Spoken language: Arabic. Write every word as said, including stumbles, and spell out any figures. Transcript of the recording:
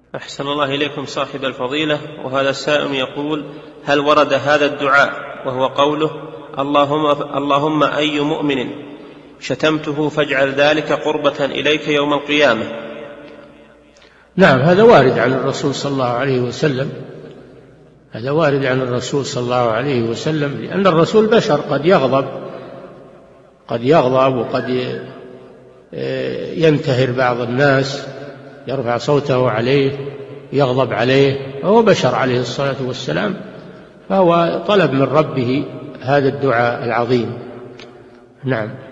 أحسن الله إليكم صاحب الفضيلة. وهذا السائل يقول: هل ورد هذا الدعاء وهو قوله اللهم, اللهم أي مؤمن شتمته فاجعل ذلك قربة إليك يوم القيامة؟ نعم، هذا وارد عن الرسول صلى الله عليه وسلم، هذا وارد عن الرسول صلى الله عليه وسلم، لأن الرسول بشر، قد يغضب قد يغضب وقد ينتهر بعض الناس، يرفع صوته عليه، يغضب عليه، وهو بشر عليه الصلاة والسلام، فهو طلب من ربه هذا الدعاء العظيم. نعم.